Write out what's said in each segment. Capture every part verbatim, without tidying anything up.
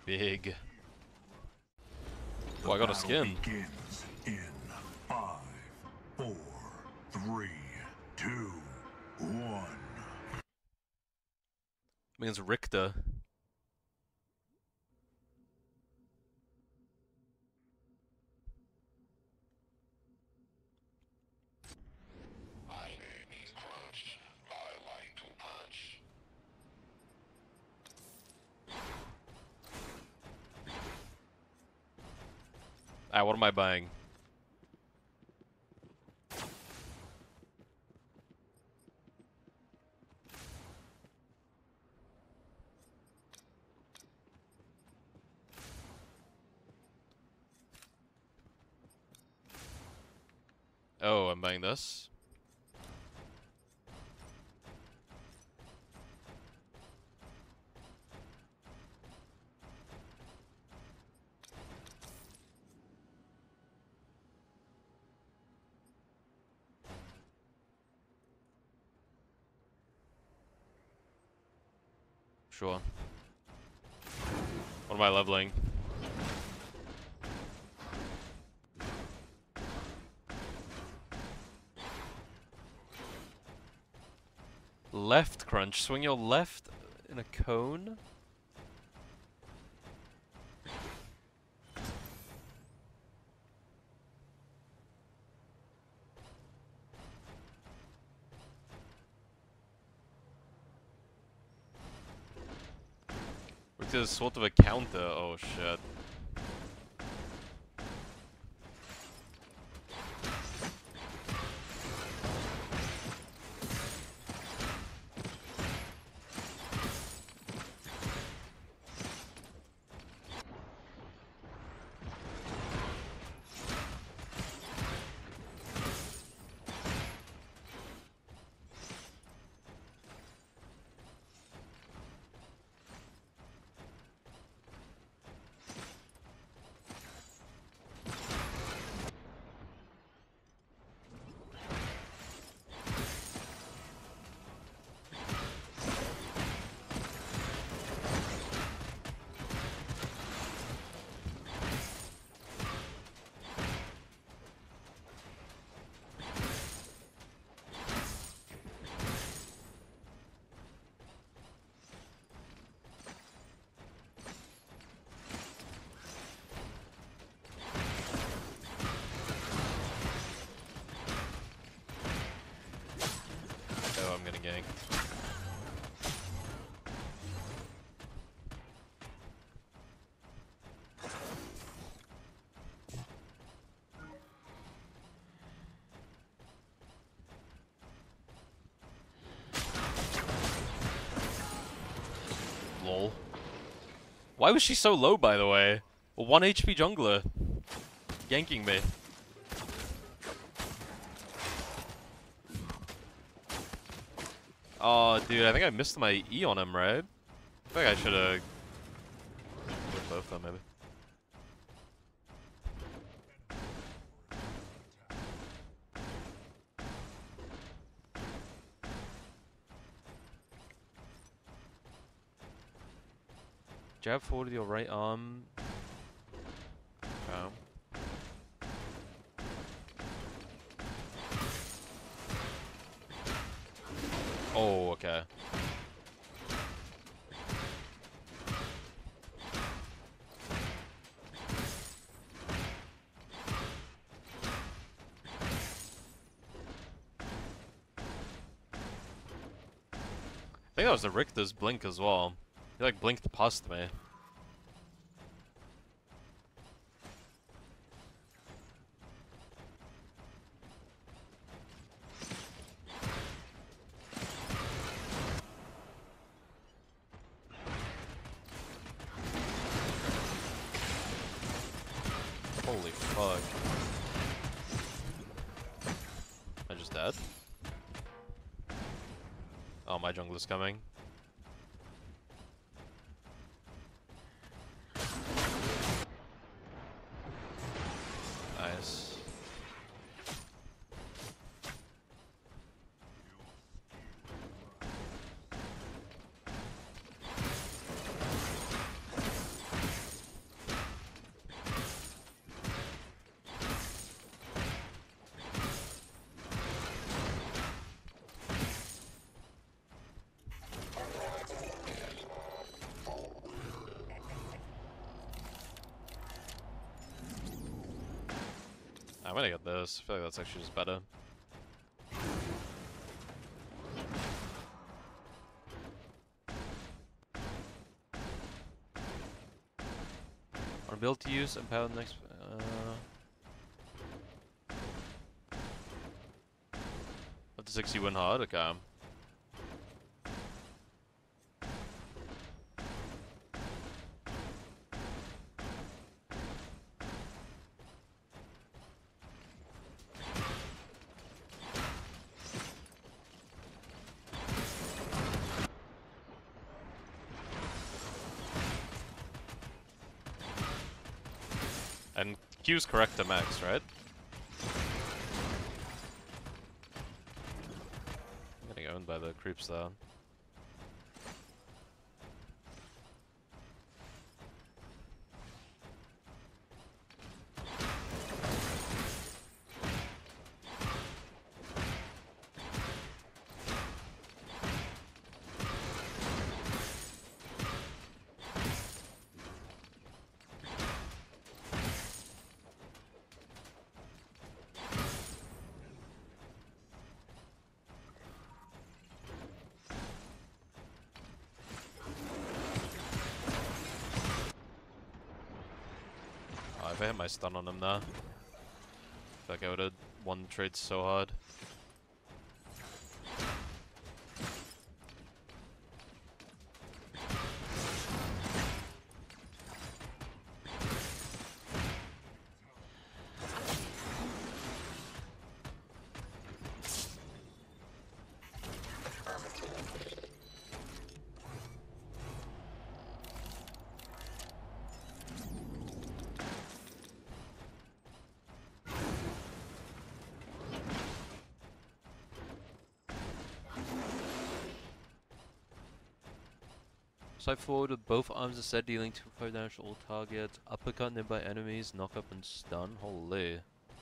big. Oh, I got a skin. Begins in five, four, three, two, one. Means Richter. Ah, what am I buying? Oh, I'm buying this. Sure. What am I leveling? Left crunch. Swing your left in a cone? Which is sort of a counter. Oh shit. Oh, I'm gonna gank. Lol. Why was she so low, by the way? A one H P jungler. Ganking me. Oh, dude, I think I missed my E on him, right? I think I should have... both of them, maybe. Jab forward with your right arm. Oh. Oh, okay. I think that was the Richter's blink as well. He like blinked past me. Holy fuck. I just dead? Oh, my jungler's coming. Nice. I'm gonna get this. I feel like that's actually just better. Wanna build to use empower the next. Uh, up to sixty win hard. Okay. And Q's correct to max, right? I'm getting owned by the creeps though. If I hit my stun on him now, I feel like I would have won the trade so hard. Side forward with both arms instead, dealing two fire damage to all targets. Uppercut nearby enemies, knock up and stun. Holy.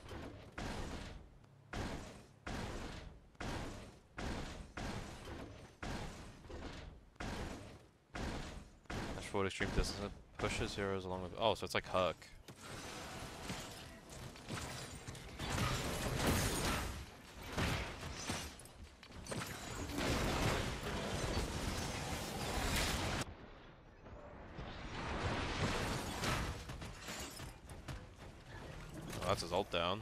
Dash forward extreme distance. It pushes heroes along with. Oh, so it's like Huck. Oh, that's his ult down.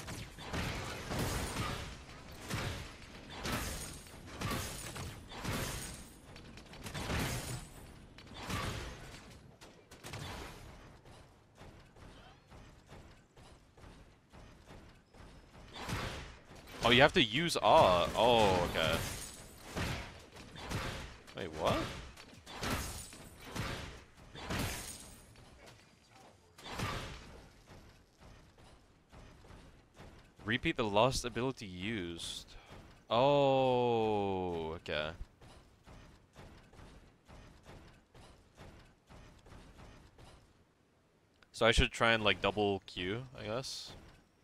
Oh, you have to use R. Oh, okay. Wait, what? Repeat the lost ability used. Oh, okay. So I should try and like double Q, I guess.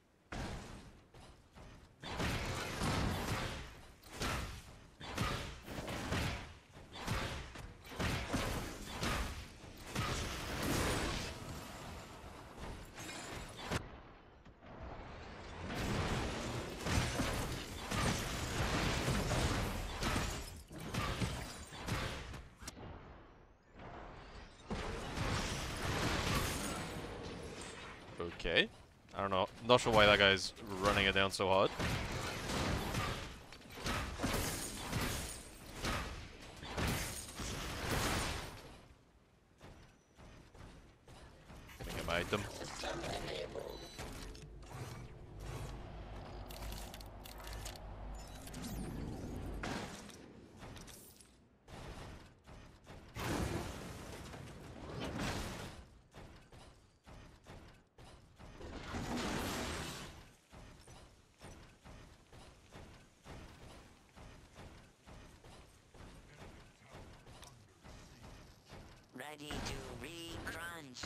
Okay. I don't know. Not sure why that guy's running it down so hard. Gonna get my item. Ready to re-crunch.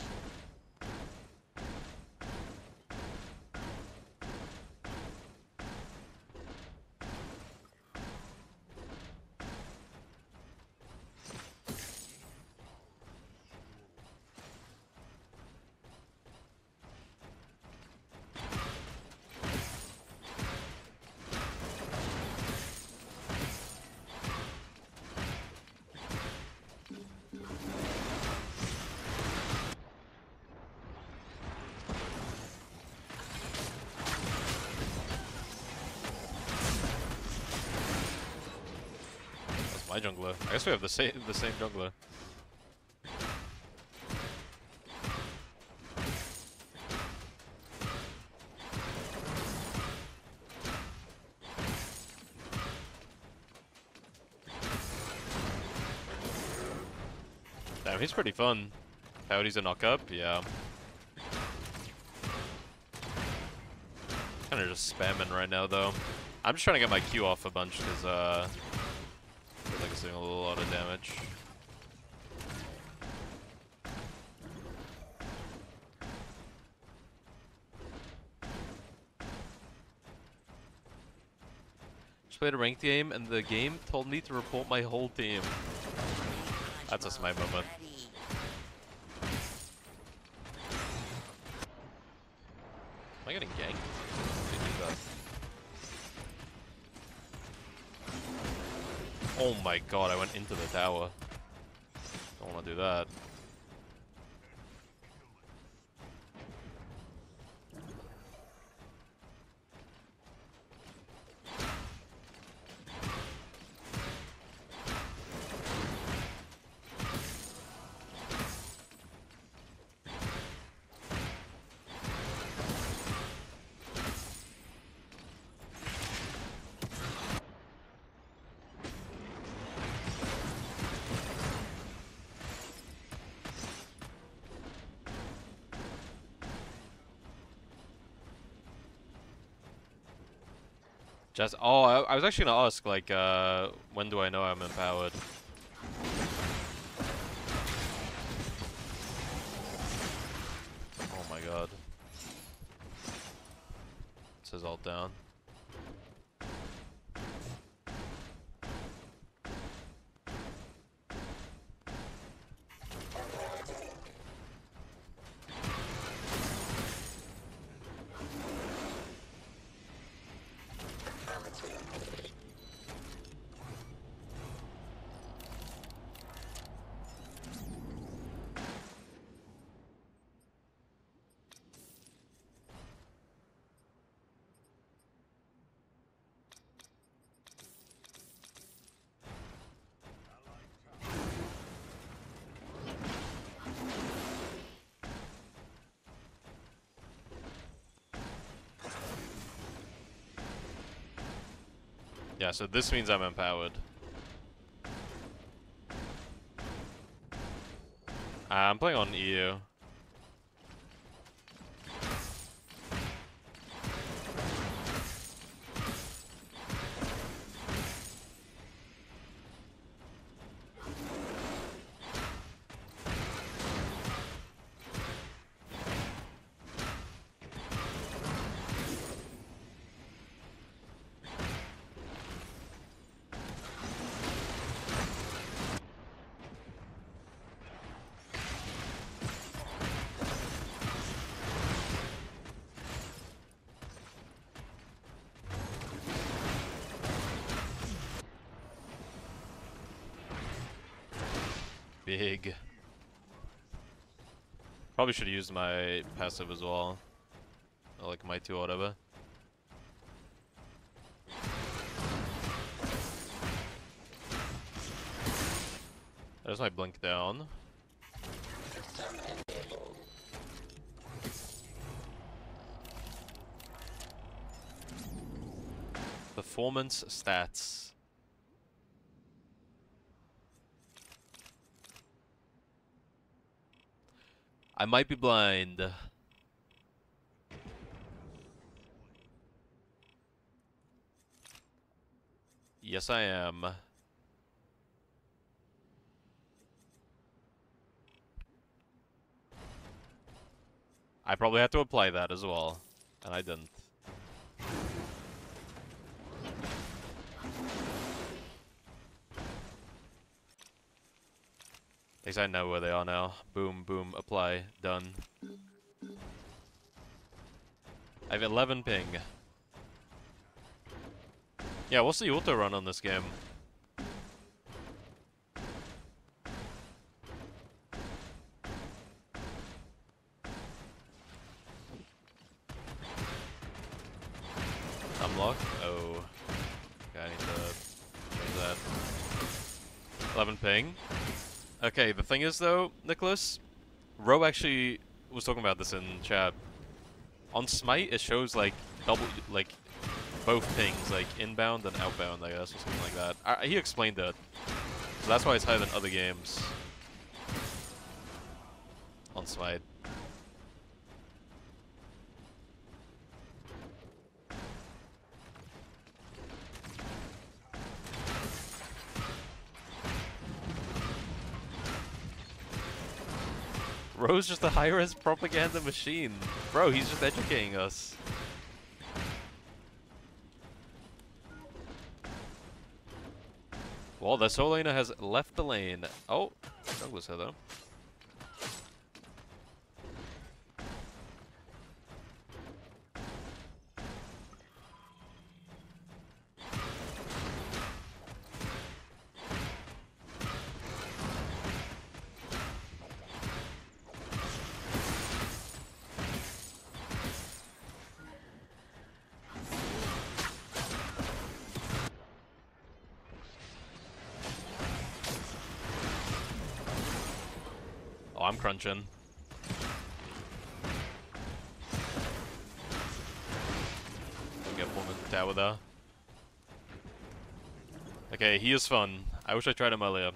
My jungler. I guess we have the same the same jungler. Damn, he's pretty fun. Howdy's a knock up, yeah. Kinda just spamming right now though. I'm just trying to get my Q off a bunch because uh I feel like it's doing a little lot of damage. Just played a ranked game and the game told me to report my whole team. That's just my moment. Am I getting ganked? Oh my god, I went into the tower. Don't want to do that. Just oh, I, I was actually gonna ask like, uh, when do I know I'm empowered? Oh my god. It says alt down. Yeah, so this means I'm empowered. Uh, I'm playing on E U. Big. Probably should have used my passive as well. Or like my two or whatever. There's my blink down. Performance stats. I might be blind. Yes, I am. I probably had to apply that as well, and I didn't. At least I know where they are now. Boom, boom, apply, done. I have eleven ping. Yeah, what's the auto run on this game? Unlock? Oh. Okay, I need to change that. eleven ping. Okay, the thing is though, Nicholas, Ro actually was talking about this in chat. On Smite, it shows like double, like both pings, like inbound and outbound, I guess, or something like that. I, he explained it, so that's why it's higher than other games on Smite. Ro's just a high-res propaganda machine. Bro, he's just educating us. Well, the solo laner has left the lane. Oh, Douglas here though. Oh, I'm crunching. Don't get pulled into the tower there. Okay, he is fun. I wish I tried him earlier.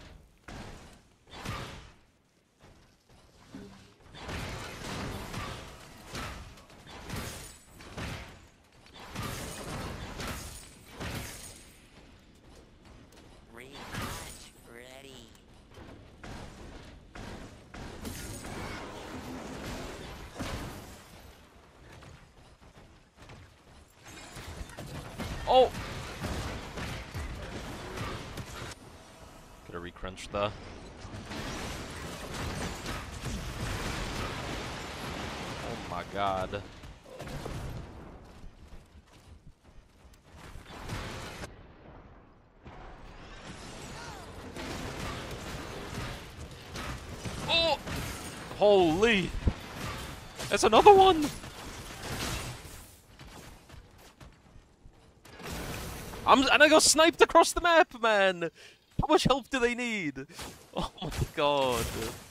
Oh! Could have recrunched there. Oh my god. Oh! Holy! That's another one! I'm, and I got sniped across the map, man! How much help do they need? Oh my god.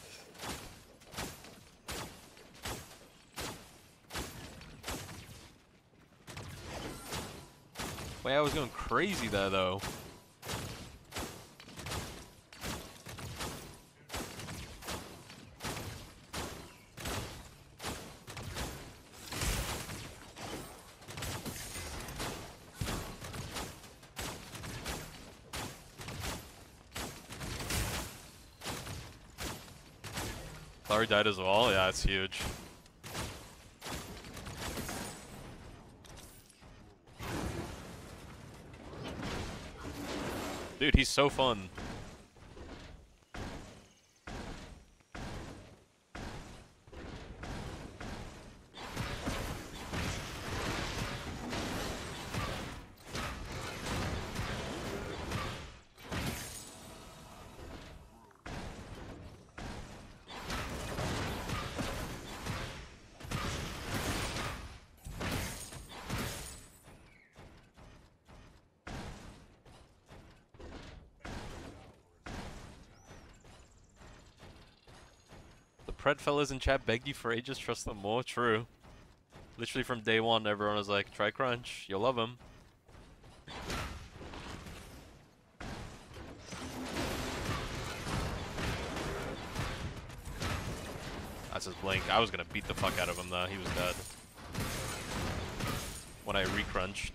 Wait, I was going crazy there, though. Larry died as well? Yeah, it's huge. Dude, he's so fun. Pred fellas in chat begged you for ages, trust them more. True. Literally from day one, everyone was like, try crunch, you'll love him. That's his blink. I was gonna beat the fuck out of him though, he was dead. When I re-crunched.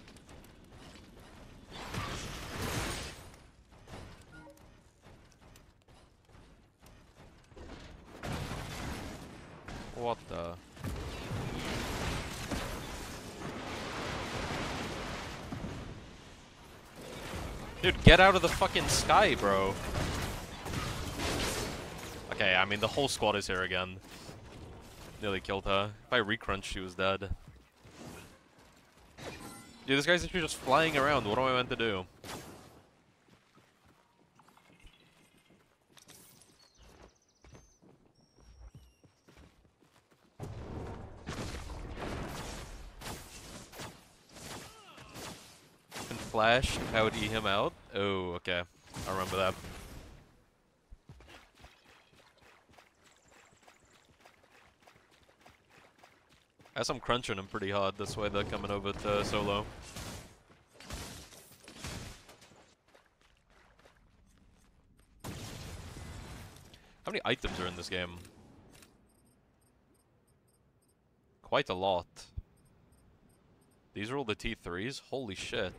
What the? Dude, get out of the fucking sky, bro. Okay, I mean, the whole squad is here again. Nearly killed her. If I re-crunched, she was dead. Dude, this guy's actually just flying around. What am I meant to do? Flash, how would E him out? Oh, okay. I remember that. As I'm crunching them pretty hard, that's why they're coming over to solo. How many items are in this game? Quite a lot. These are all the T threes? Holy shit.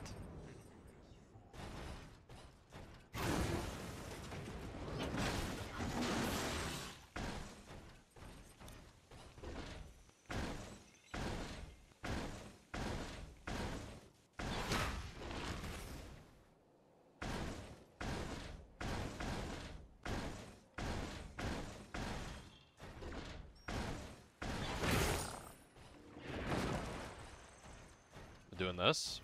Doing this.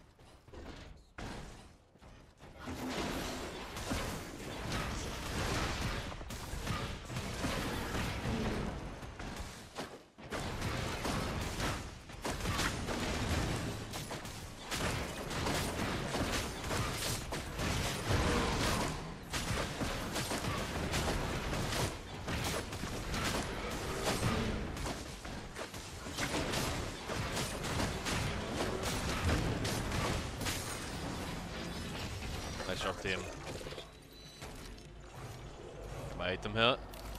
Nice job, team. My item hit.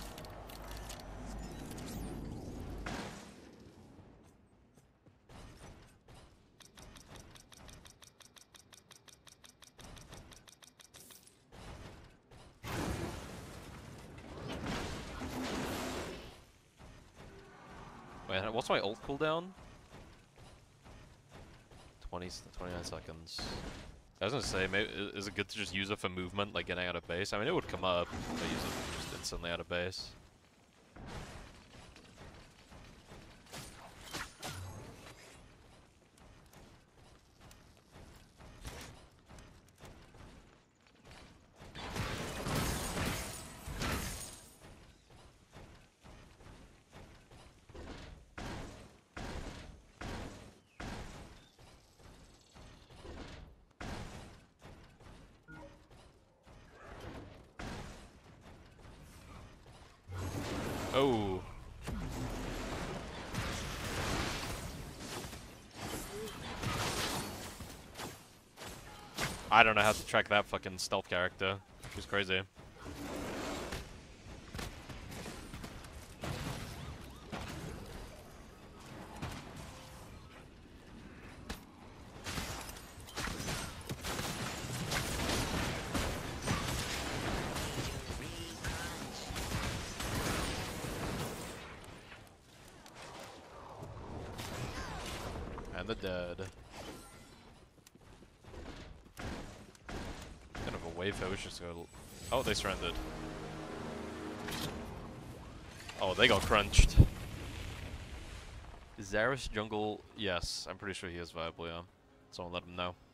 Wait, what's my ult cooldown? twenty, twenty-nine seconds. I was gonna say, maybe, is it good to just use it for movement, like getting out of base? I mean, it would come up if I use it just instantly out of base. Oh. I don't know how to track that fucking stealth character. She's crazy. And the dead. Kind of a wave here, we should just go. Oh, they surrendered. Oh, they got crunched. Is Zarus jungle? Yes, I'm pretty sure he is viable, yeah. Someone let him know.